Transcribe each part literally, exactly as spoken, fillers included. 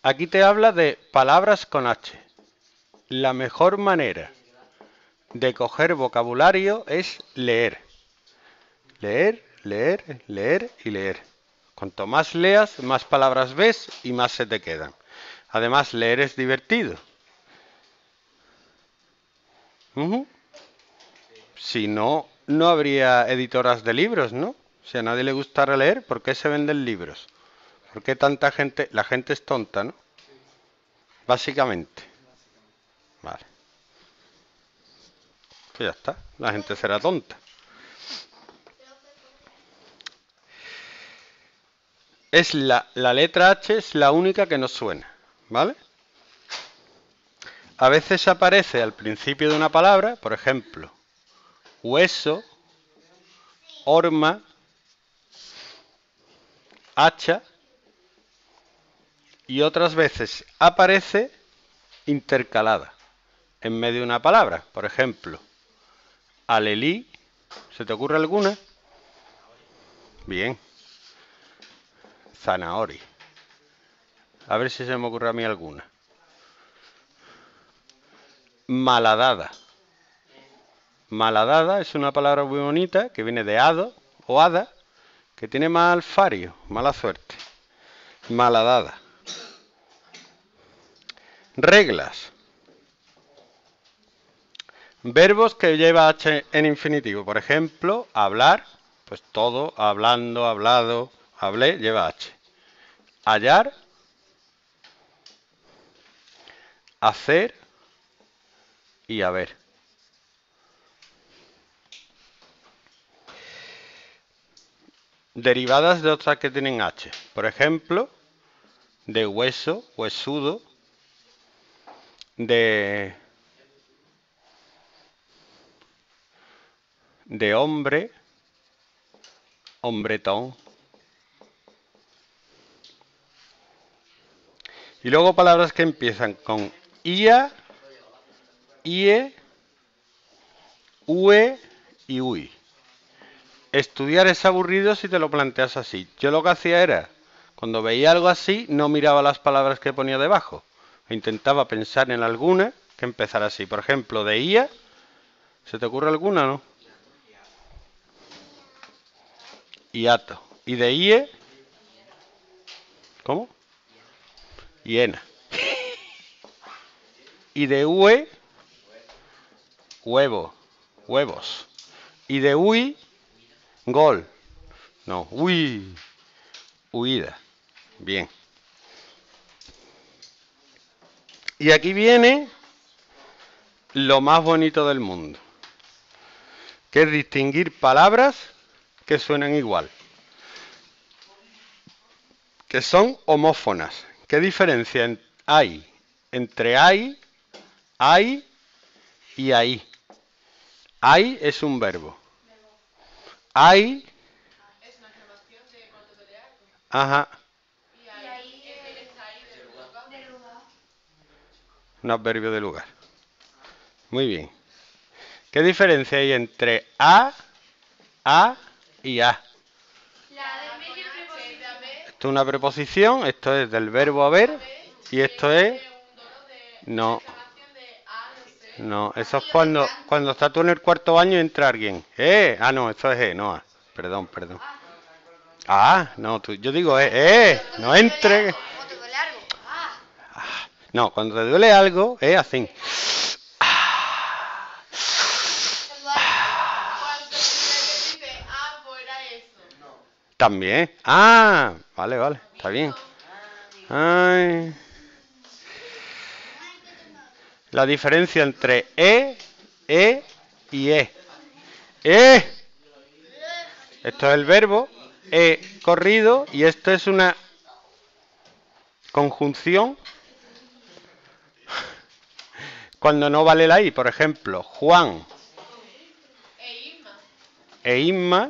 Aquí te habla de palabras con H. La mejor manera de coger vocabulario es leer. Leer, leer, leer y leer. Cuanto más leas, más palabras ves y más se te quedan. Además, leer es divertido. Uh-huh. Si no, no habría editoras de libros, ¿no? Si a nadie le gustara leer, ¿por qué se venden libros? ¿Por qué tanta gente? La gente es tonta, ¿no? Básicamente. Vale. Pues ya está. La gente será tonta. Es la, la letra H es la única que no suena, ¿vale? A veces aparece al principio de una palabra, por ejemplo, hueso, horma, hacha, y otras veces aparece intercalada en medio de una palabra. Por ejemplo, alelí. ¿Se te ocurre alguna? Bien. Zanahoria. A ver si se me ocurre a mí alguna. Maladada. Maladada es una palabra muy bonita que viene de hado o hada, que tiene mal fario, mala suerte. Maladada. Reglas. Verbos que lleva H en infinitivo. Por ejemplo, hablar, pues todo, hablando, hablado, hablé, lleva H. Hallar, hacer y haber. Derivadas de otras que tienen H. Por ejemplo, de hueso, huesudo, de, de hombre, hombretón. Y luego palabras que empiezan con ia, ie, ue y ui. Estudiar es aburrido si te lo planteas así. Yo lo que hacía era, cuando veía algo así, no miraba las palabras que ponía debajo. Intentaba pensar en alguna que empezara así. Por ejemplo, de ia, ¿se te ocurre alguna, no? Hiato. Y de ie, ¿cómo? Hiena. Y de ue, huevo, huevos. Y de ui, gol. No, uy, huida. Bien. Y aquí viene lo más bonito del mundo, que es distinguir palabras que suenan igual, que son homófonas. ¿Qué diferencia hay entre hay, hay y ahí? Hay es un verbo. Hay es una exclamación de cuando te leas. Ajá. Y ahí es el ahí del lugar. Un adverbio de lugar. Muy bien. ¿Qué diferencia hay entre a, a y a? Esto es una preposición, esto es del verbo haber y esto es... No. No, eso es cuando, cuando estás tú en el cuarto año y entra alguien. ¡Eh! Ah, no, esto es E, no A. Perdón, perdón. Ah, no, tú, yo digo eh, eh, no entre. Ah, no, cuando te duele algo, es así. También. Ah, vale, vale, está bien. Ay. La diferencia entre E, E y E. E. Esto es el verbo, E corrido, y esto es una conjunción cuando no vale la I. Por ejemplo, Juan e Inma.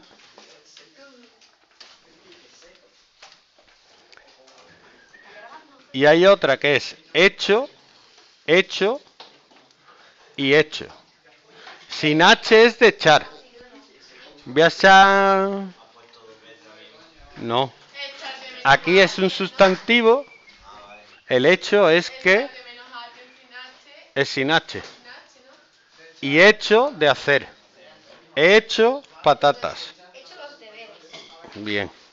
Y hay otra que es hecho, hecho y hecho. Sin H es de echar. Voy a echar... No. Aquí es un sustantivo. El hecho es que es sin H. Y hecho de hacer. He hecho patatas. Bien.